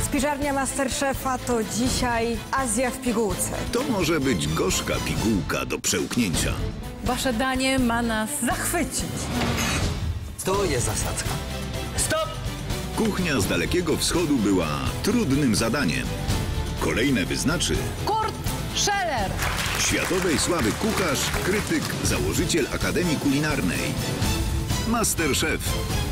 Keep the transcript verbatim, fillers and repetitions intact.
Spiżarnia Masterchefa to dzisiaj Azja w pigułce. To może być gorzka pigułka do przełknięcia. Wasze danie ma nas zachwycić. To jest zasadzka. Stop! Kuchnia z Dalekiego Wschodu była trudnym zadaniem. Kolejne wyznaczy Kurt Scheller. światowej sławy kucharz, krytyk, założyciel Akademii Kulinarnej. Masterchef.